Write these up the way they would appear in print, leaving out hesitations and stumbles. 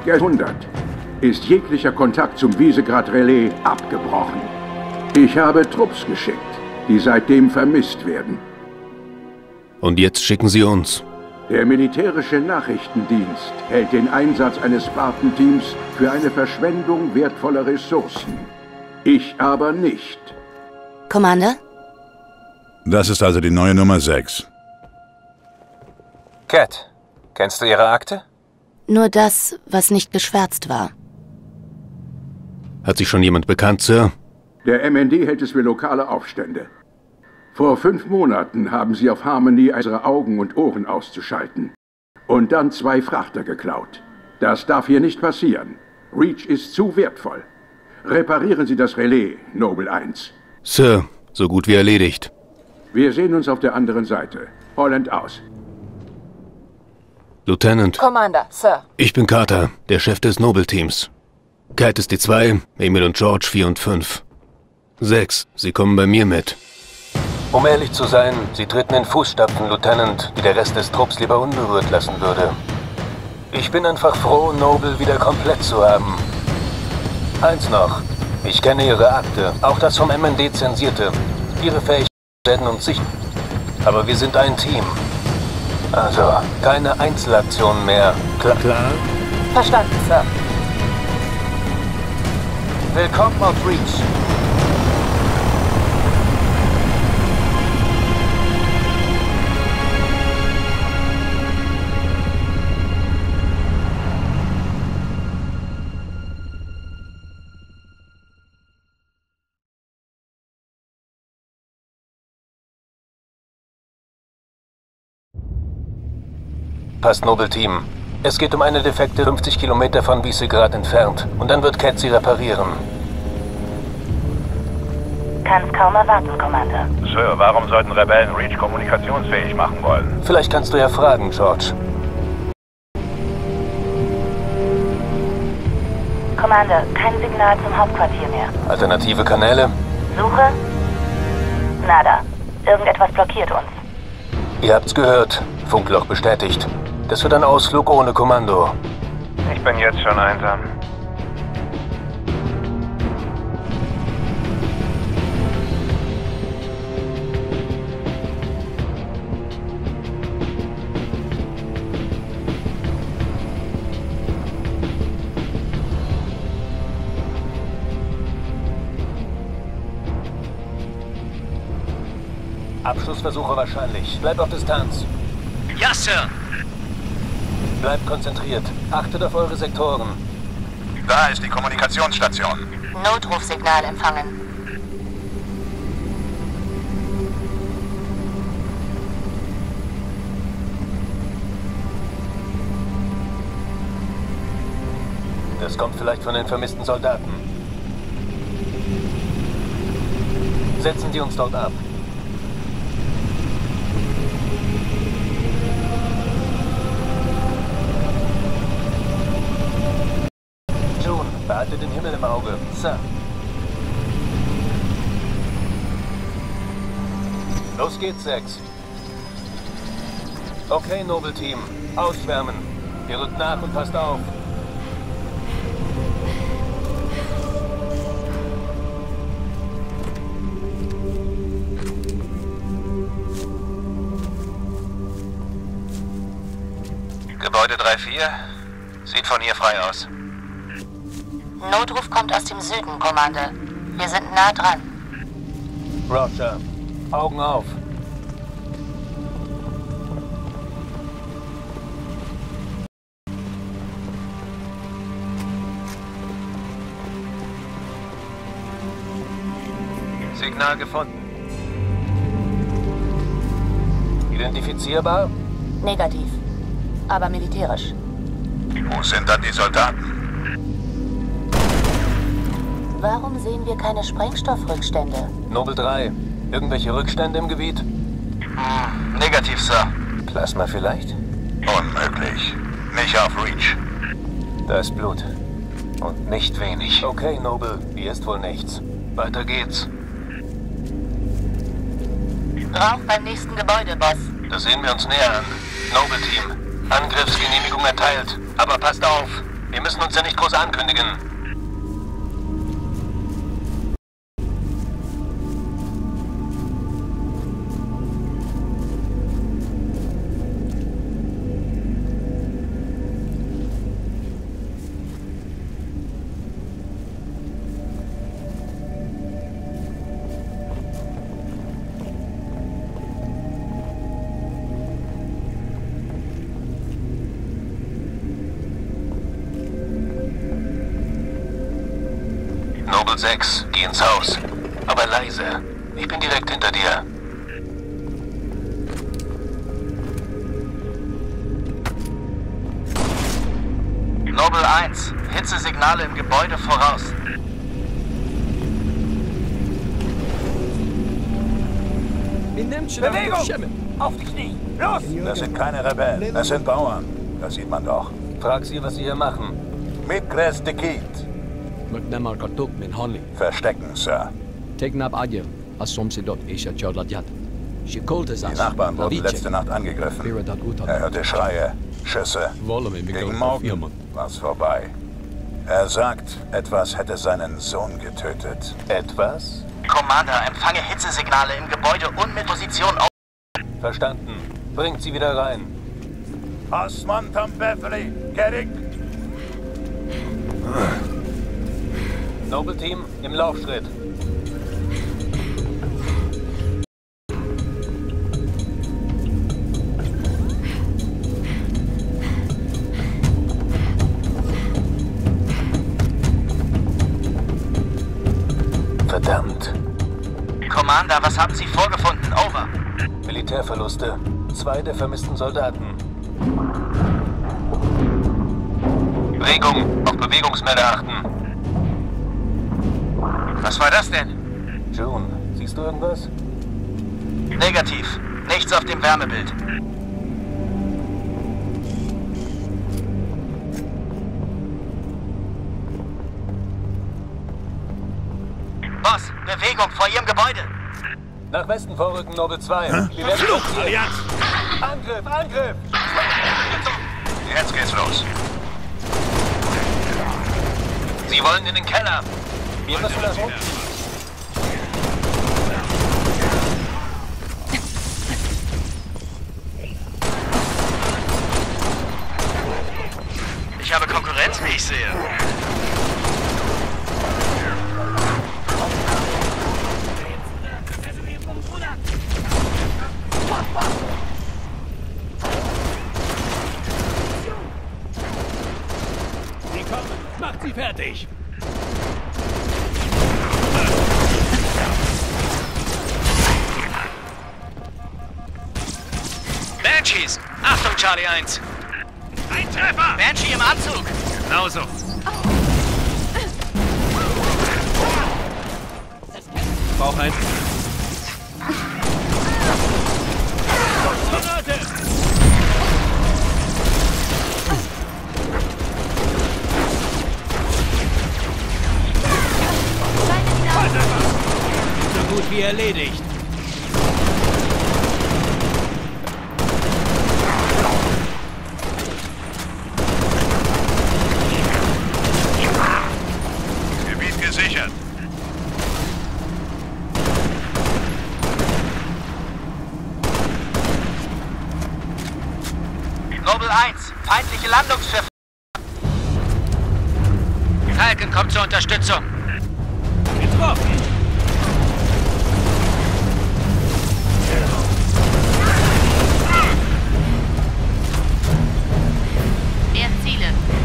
Jahrhundert ist jeglicher Kontakt zum Visegrad-Relais abgebrochen. Ich habe Trupps geschickt, die seitdem vermisst werden. Und jetzt schicken Sie uns. Der militärische Nachrichtendienst hält den Einsatz eines Spartan-Teams für eine Verschwendung wertvoller Ressourcen. Ich aber nicht. Commander? Das ist also die neue Nummer 6. Cat, kennst du ihre Akte? Nur das, was nicht geschwärzt war. Hat sich schon jemand bekannt, Sir? Der MND hält es für lokale Aufstände. Vor 5 Monaten haben sie auf Harmony unsere Augen und Ohren auszuschalten. Und dann 2 Frachter geklaut. Das darf hier nicht passieren. Reach ist zu wertvoll. Reparieren Sie das Relais, Noble 1. Sir, so gut wie erledigt. Wir sehen uns auf der anderen Seite. Holland aus. Lieutenant. Commander, Sir. Ich bin Carter, der Chef des Noble-Teams. Cat ist die 2, Emil und George 4 und 5. 6, Sie kommen bei mir mit. Um ehrlich zu sein, Sie treten in Fußstapfen, Lieutenant, die der Rest des Trupps lieber unberührt lassen würde. Ich bin einfach froh, Noble wieder komplett zu haben. Eins noch. Ich kenne Ihre Akte, auch das vom MND zensierte. Ihre Fähigkeiten werden uns sicher. Aber wir sind ein Team. Also, keine Einzelaktionen mehr. Klar? Verstanden, Sir. Willkommen auf Reach. Passt, Noble Team. Es geht um eine defekte 50 Kilometer von Visegrad entfernt. Und dann wird Cat sie reparieren. Kann's kaum erwarten, Commander. Sir, warum sollten Rebellen Reach kommunikationsfähig machen wollen? Vielleicht kannst du ja fragen, George. Commander, kein Signal zum Hauptquartier mehr. Alternative Kanäle? Suche? Nada. Irgendetwas blockiert uns. Ihr habt's gehört. Funkloch bestätigt. Das wird ein Ausflug ohne Kommando. Ich bin jetzt schon einsam. Abschlussversuche wahrscheinlich. Bleib auf Distanz. Ja, Sir. Bleibt konzentriert. Achtet auf eure Sektoren. Da ist die Kommunikationsstation. Notrufsignal empfangen. Das kommt vielleicht von den vermissten Soldaten. Setzen Sie uns dort ab. Behalte den Himmel im Auge. Sir. Los geht's, 6. Okay, Noble Team. Ausschwärmen. Ihr rückt nach und passt auf. Gebäude 3-4. Sieht von hier frei aus. Notruf kommt aus dem Süden, Commander. Wir sind nah dran. Roger. Augen auf. Signal gefunden. Identifizierbar? Negativ. Aber militärisch. Wo sind dann die Soldaten? Warum sehen wir keine Sprengstoffrückstände? Noble 3. Irgendwelche Rückstände im Gebiet? Negativ, Sir. Plasma vielleicht? Unmöglich. Nicht auf Reach. Da ist Blut. Und nicht wenig. Okay, Noble. Hier ist wohl nichts. Weiter geht's. Drauf beim nächsten Gebäude, Boss. Da sehen wir uns näher an. Noble Team. Angriffsgenehmigung erteilt. Aber passt auf. Wir müssen uns ja nicht groß ankündigen. Noble 6, geh ins Haus. Aber leise. Ich bin direkt hinter dir. Noble 1, Hitzesignale im Gebäude voraus. Bewegung! Auf die Knie! Los! Das sind keine Rebellen, das sind Bauern. Das sieht man doch. Frag sie, was sie hier machen. Mit Creste Kit. McNamara Kartuk min Hanli. Verstecken, Sir. Tegnab Adjem, Assomsidot Isha Jodladjat. Die Nachbarn wurden letzte Nacht angegriffen. Er hörte Schreie, Schüsse. Gegen Morgen war's vorbei. Er sagt, etwas hätte seinen Sohn getötet. Etwas? Commander, empfange Hitzesignale im Gebäude und mit Position auf. Verstanden. Bringt sie wieder rein. Osman Tom Beverly, Gerrig. Noble Team im Laufschritt. Verdammt. Commander, was haben Sie vorgefunden? Over. Militärverluste. 2 der vermissten Soldaten. Bewegung. Auf Bewegungsmelder achten. Was war das denn? June, siehst du irgendwas? Negativ. Nichts auf dem Wärmebild. Boss, Bewegung vor Ihrem Gebäude. Nach Westen vorrücken, Noble 2. Wir werden Allianz! Angriff, Angriff! Jetzt geht's los. Sie wollen in den Keller. Wir müssen das unten. Ich habe Konkurrenz, wie ich sehe. Sie kommen! Macht sie fertig! Banshees! Achtung, Charlie 1! Ein Treffer! Banshee im Anzug! Genauso! Bauch ein! Granate! So gut wie erledigt! Gebiet gesichert. Noble 1, feindliche Landungsschiffe. Falcon kommt zur Unterstützung. Getroffen! Mehr Ziele.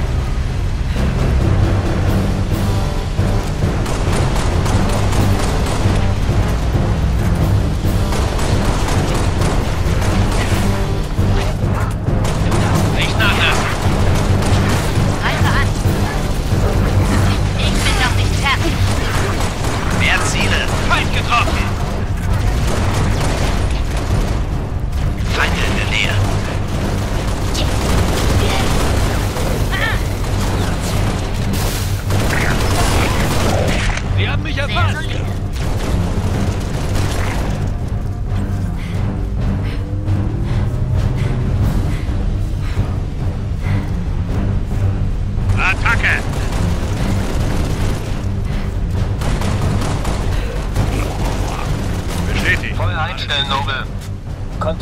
Nicht nachlassen! Greife an. Ich bin noch nicht fertig. Mehr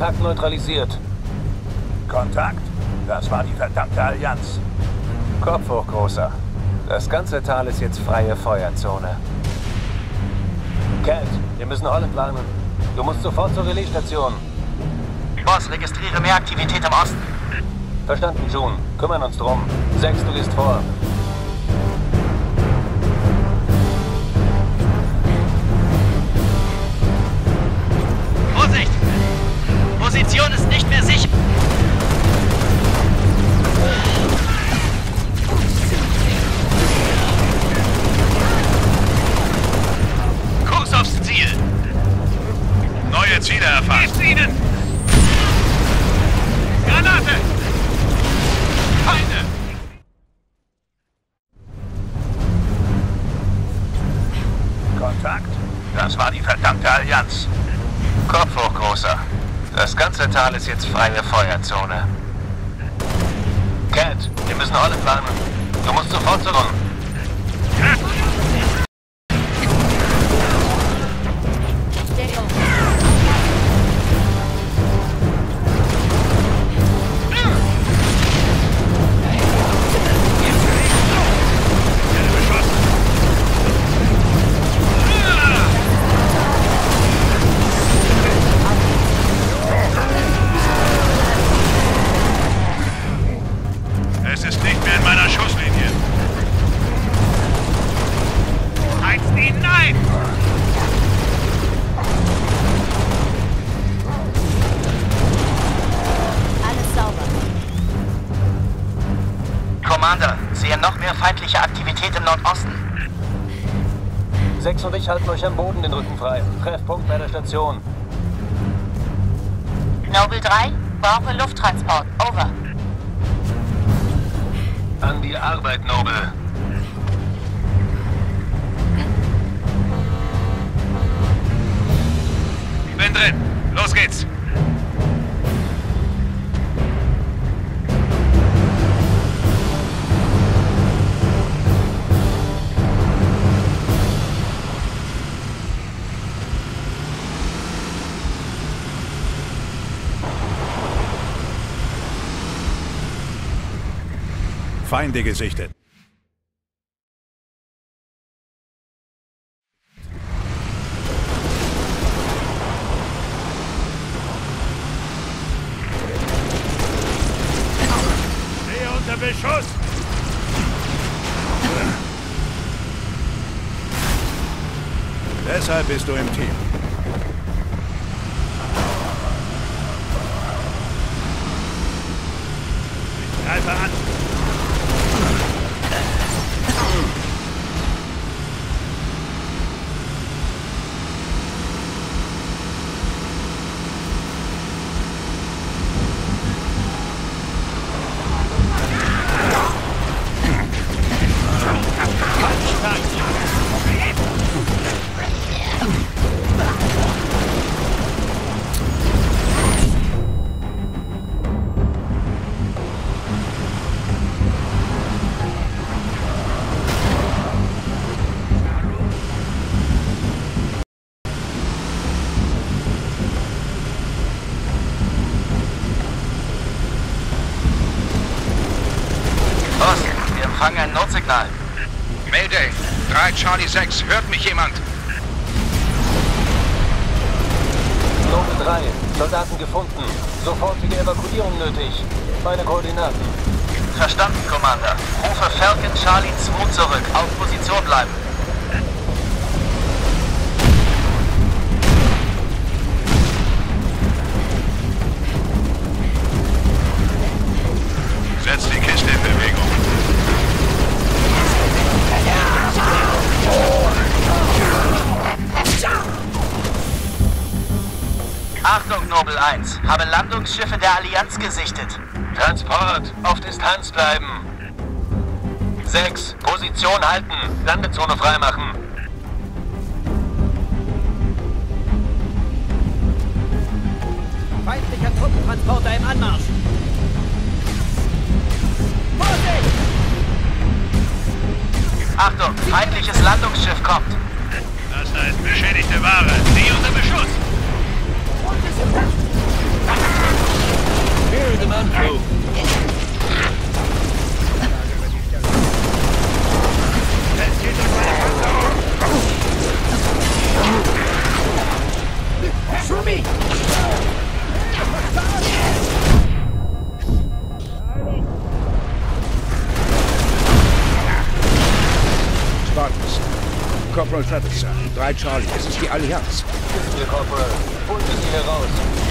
Kontakt neutralisiert. Kontakt? Das war die verdammte Allianz. Kopf hoch, Großer. Das ganze Tal ist jetzt freie Feuerzone. Cat, wir müssen Holland warnen. Du musst sofort zur Relaisstation. Boss, registriere mehr Aktivität im Osten. Verstanden, June. Kümmern uns drum. 6, du gehst vor. Vorsicht! Position ist nicht mehr sicher. Kurs aufs Ziel. Neue Ziele erfasst. Gebt ihnen! Granate! Feinde! Kontakt? Das war die verdammte Allianz. Kopf hoch, Großer. Das ganze Tal ist jetzt freie Feuerzone. Cat, wir müssen Holland warnen. Du musst sofort zurück. Es ist nicht mehr in meiner Schusslinie. Heizt ihn ein! Alles sauber. Commander, sehe noch mehr feindliche Aktivität im Nordosten. 6 und ich halten euch am Boden den Rücken frei. Treffpunkt bei der Station. Noble 3, brauche Lufttransport. Over. An die Arbeit, Noble. Bin drin. Los geht's. Feinde gesichtet. Stehe unter Beschuss! Deshalb bist du im Team. Ich greife an. Boss, wir empfangen ein Notsignal. Mayday, 3 Charlie 6, hört mich jemand? Noble 3, Soldaten gefunden. Sofortige Evakuierung nötig. Meine Koordinaten. Verstanden, Commander. Rufe Falcon Charlie 2 zurück. Auf Position bleiben. Setz die Kiste in Bewegung. Achtung, Noble 1. Habe Landungsschiffe der Allianz gesichtet. Transport, auf Distanz bleiben. 6, Position halten. Landezone freimachen. Feindlicher Truppentransporter im Anmarsch. Vorsicht! Achtung, feindliches Landungsschiff kommt. Das da ist beschädigte Ware. Sie unter Beschuss. im Anflug. Spartans. Corporal Travis, 3 Charlie, es ist die Allianz. Hier, Corporal. Holen Sie sie heraus.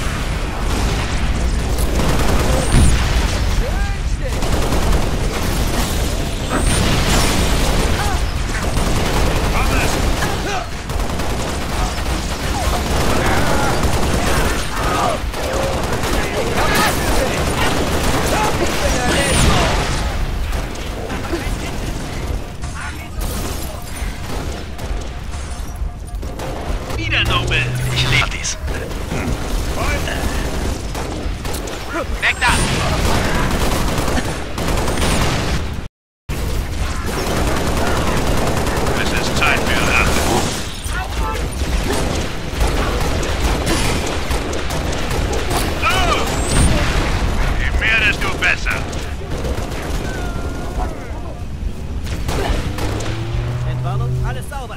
Wieder Noble. Ich liebe dies. Weg da! Es ist Zeit für Rache. So! Je mehr, desto besser. Entwarnung, alles sauber.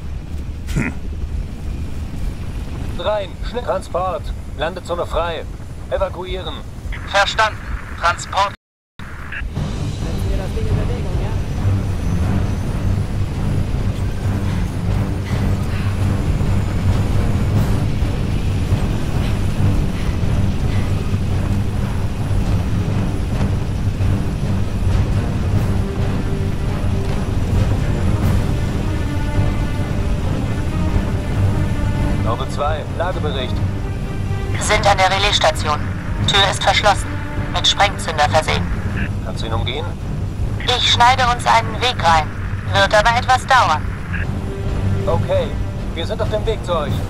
Rein, schnell. Transport. Landezone frei. Evakuieren. Verstanden. Transport. Setzen wir das Ding in Bewegung, ja? Noble 2, Lagebericht. Sind an der Relaisstation. Tür ist verschlossen. Mit Sprengzünder versehen. Kannst du ihn umgehen? Ich schneide uns einen Weg rein. Wird aber etwas dauern. Okay, wir sind auf dem Weg zu euch.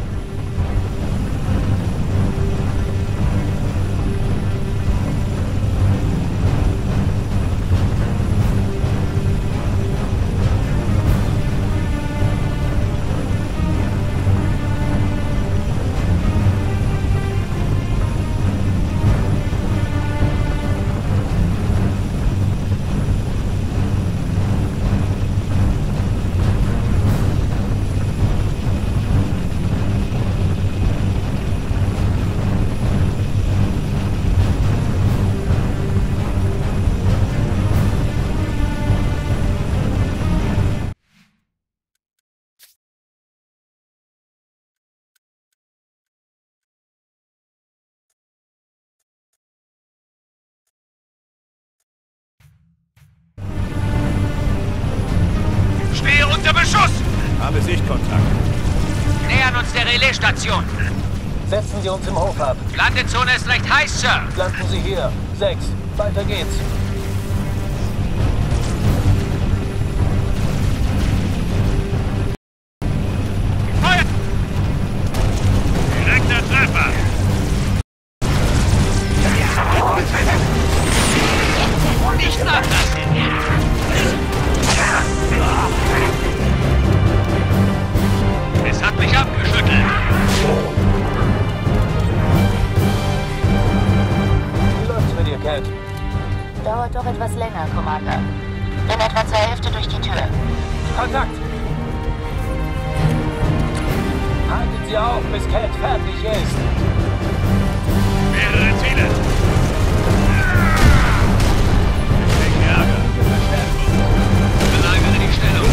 Stehe unter Beschuss! Habe Sichtkontakt. Nähern uns der Relaisstation. Setzen Sie uns im Hof ab. Landezone ist recht heiß, Sir. Landen Sie hier. 6. Weiter geht's. Feuer! Direkter Treffer. Nicht nachlassen. Es hat mich abgeschüttelt. Wie läuft's mit dir, Cat? Dauert doch etwas länger, Commander. Bin etwa zur Hälfte durch die Tür. Kontakt! Haltet sie auf, bis Cat fertig ist. Mehrere Ziele. Wegen Ärger. Verstärkung. Belagere die Stellung.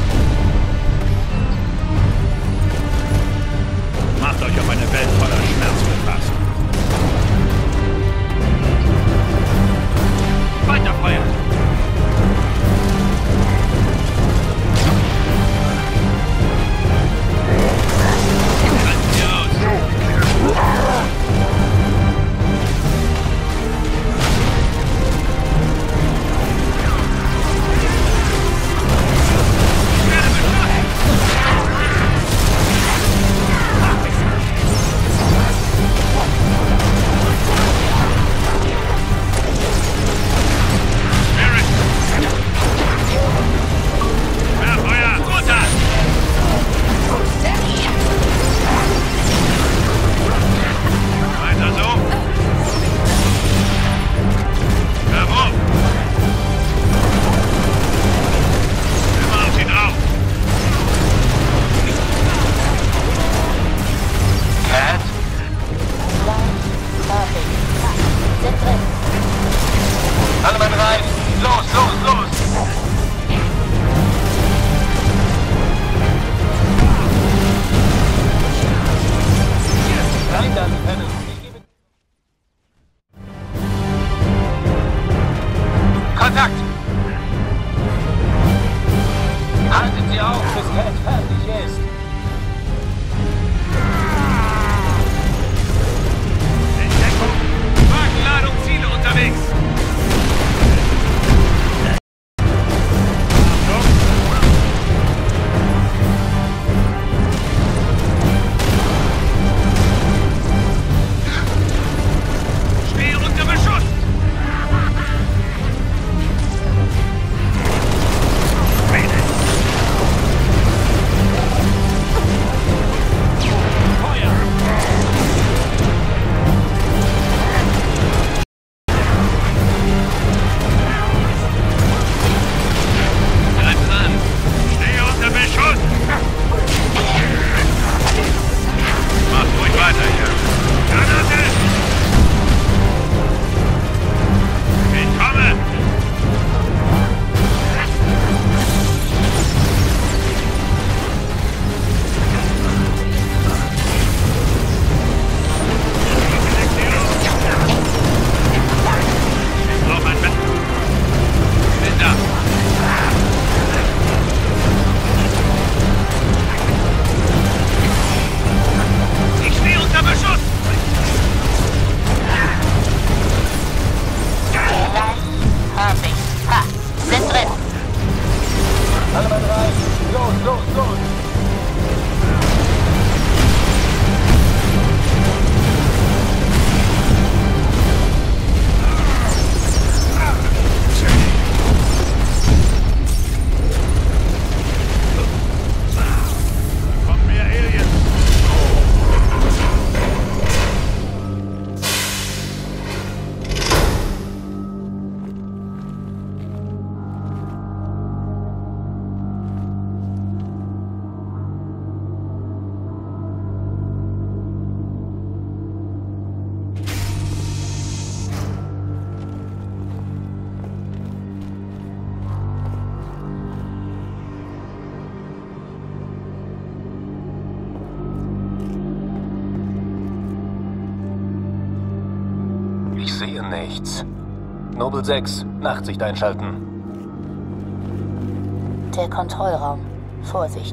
Macht euch auf eine Welt voller Schmerz gefasst. Weiterfeuern! Grandios! Kontakt! Halten Sie auf, bis Cat fertig ist! Entdeckung! Wagenladung, Ziele unterwegs! Stehe unter Beschuss! Ich sehe nichts. Noble 6, Nachtsicht einschalten. Der Kontrollraum. Vorsicht.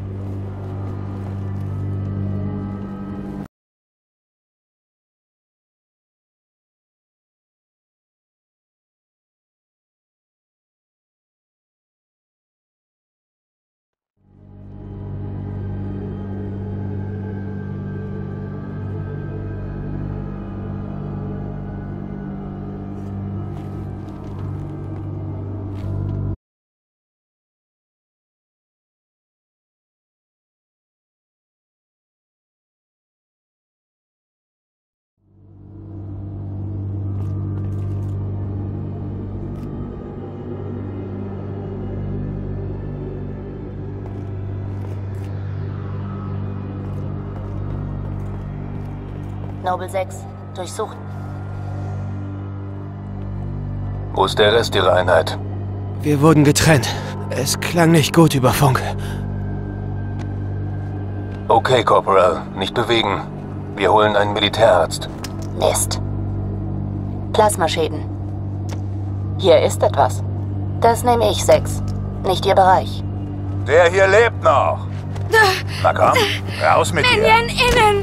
Noble 6, durchsucht. Wo ist der Rest Ihrer Einheit? Wir wurden getrennt. Es klang nicht gut über Funk. Okay, Corporal. Nicht bewegen. Wir holen einen Militärarzt. Mist. Plasmaschäden. Hier ist etwas. Das nehme ich, 6. Nicht Ihr Bereich. Der hier lebt noch. Na komm, raus mit dir. Minion innen.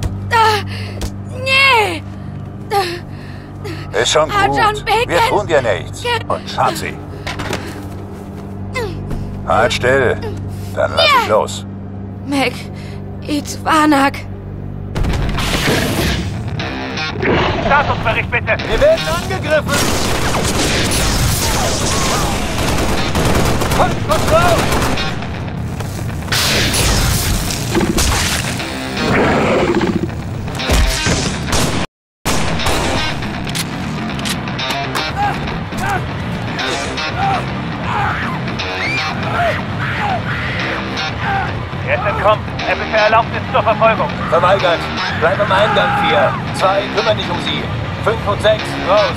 Nee. Ist schon gut. John Bacon. Wir tun dir nichts. Und Schatzi. Halt still. Dann lass ich los. Mac. Itwanak. Statusbericht bitte. Wir werden angegriffen. Kontrolle! Jetzt entkommen. Epische Erlaubnis zur Verfolgung. Verweigert. Bleib am Eingang, 4. 2, kümmern dich um sie. 5 und 6, raus.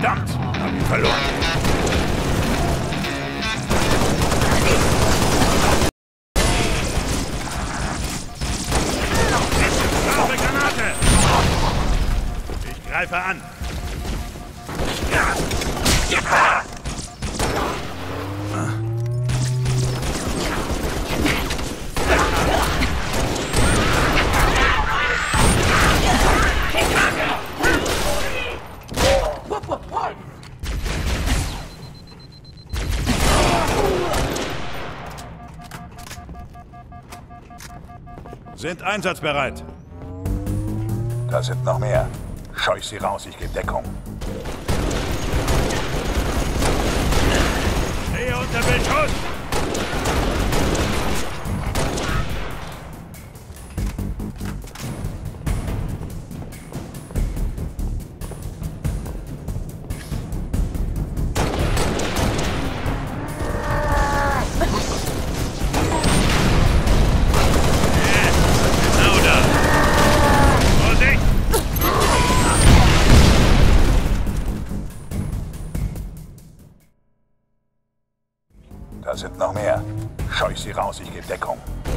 Verdammt! Hab ihn verloren. Scharfe Granate! Ich greife an. Sind einsatzbereit. Da sind noch mehr. Scheuch sie raus, ich gebe Deckung. Stehe unter Beschuss! Da sind noch mehr. Scheuch sie raus, ich gebe Deckung.